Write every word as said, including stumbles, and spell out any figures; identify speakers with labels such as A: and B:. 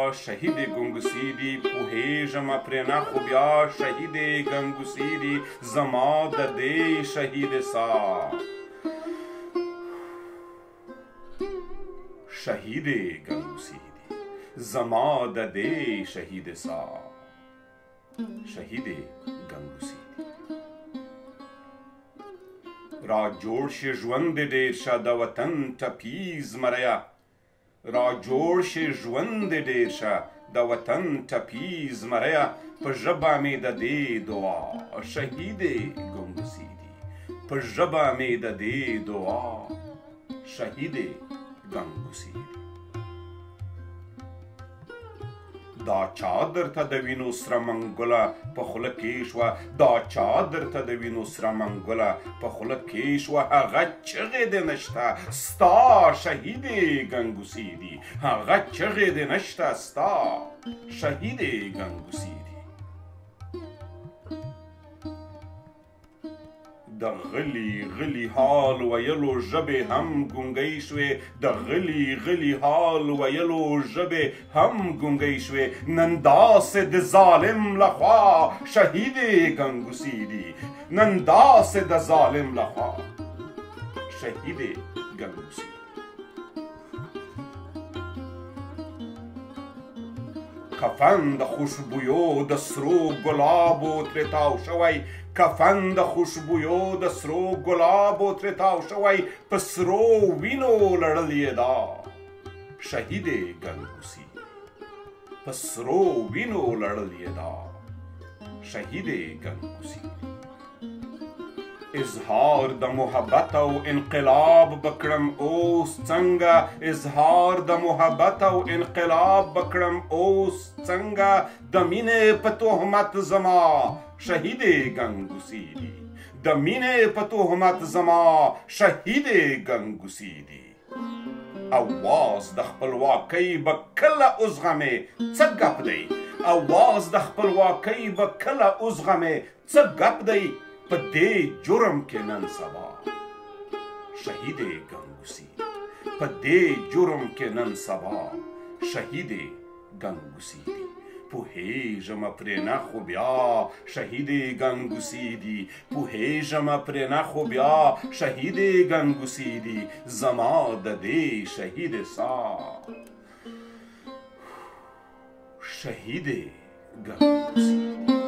A: شهیدې ګونګوسې دي پوهېږمه پرې نه خو بیا شهیدې ګنګوسې دي زما د دې شهیدې سا شهیدې ګنگوسې دي زما د دې شهیدې سا شهیدې ګنگوسې دي راجوړ شي ژوند ډېر شه د وطن ټپي زمريه راجوړ شي ژوند ډېر شه د وطن ټپي زمريه په ژبه مې د دې دعا شهیدې ګنگوسې دي په ژبه مې د دې دعا شهیدې ګنگوسې دي دا چا درته د وینو سره منگوله په خوله کېښوه دا چا درته د وینو سره منگوله په خوله کېښوه هغه چغې دې نشته ستا شهیدې ګنگوسې دي هغه چغې دې نشته ستا شهیدې ګنگوسې دي د غلی غلی حال ویلو ژبې هم ګونګۍ شوې د غلی غلی حال ویلو ژبې هم ګونګۍ شوې نن داسې د ظالم لخوا شهیدې ګنگوسې دي نن داسې د ظالم لخوا شهیدې ګنگوسې کفن د خوشبويو د سرو گلابو ترې تاو شوی کفن د خوشبويو د سرو گلابو ترې تاو شوی په سرو وینو لړلې دا شهیدې ګنگوسې په سرو وینو لړلې دا شهیدې ګنگوسې اظهار د محبت او انقلاب بکړم اوس څنگه اظهار د محبت او انقلاب بکړم اوس څنگه د مینې په تهمت زما شهیدې ګنگوسې دي د مینې په تهمت زما شهیدې ګنگوسې دي اواز د خپلواکۍ به کله اوزغمي څه ګپ دی اواز د خپلواکۍ به کله اوزغمي څه ګپ دی په دې جرم کې نن سبا شهیدې ګنگوسې په دې جرم کې نن سبا شهیدې ګنگوسې دي پوهېږمه پرې نه خو بیا شهیدې ګنگوسې دي پوهېږمه پرې نه خو بیا شهیدې ګنگوسې دي زما د دې شهیدې سا شهیدې ګنگوسې